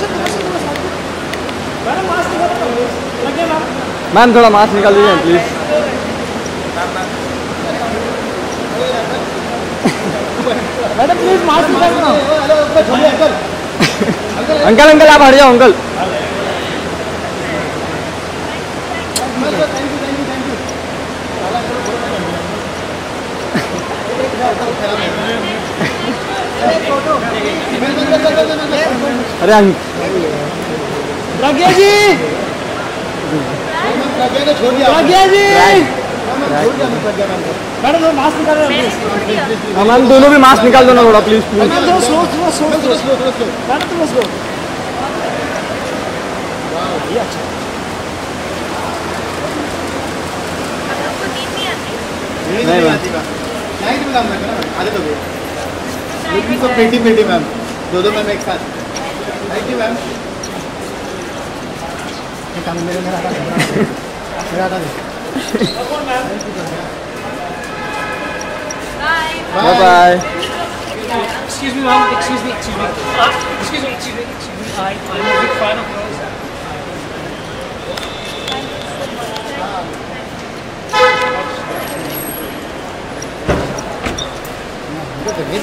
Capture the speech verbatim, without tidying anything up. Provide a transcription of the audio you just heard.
Ma'am थोड़ा mask निकाल दीजिए प्लीज। मैडम प्लीज मास्क निकाल दो। अंकल अंकल आप हट जाओ अंकल। अरे प्रज्ञा जी, प्रज्ञा जी मैडम मास्क निकाल रहे हैं। मैम दोनों भी मास्क निकाल दो ना थोड़ा प्लीज प्लीज। मैडम थोड़ा स्लो स्लो स्लो मैडम थोड़ा स्लो। ये अच्छा नहीं नहीं आती नाइट में काम करना ना आधे तो गए लेकिन सब पेटी पेटी मैम दो दो मैम एक साथ। Thank you ma'am. काम मेरे मेरा मेरा आता है। Bye bye. Excuse me ma'am, excuse me, excuse me. Uh, excuse me, excuse me, excuse me. I I'm a big fan of yours.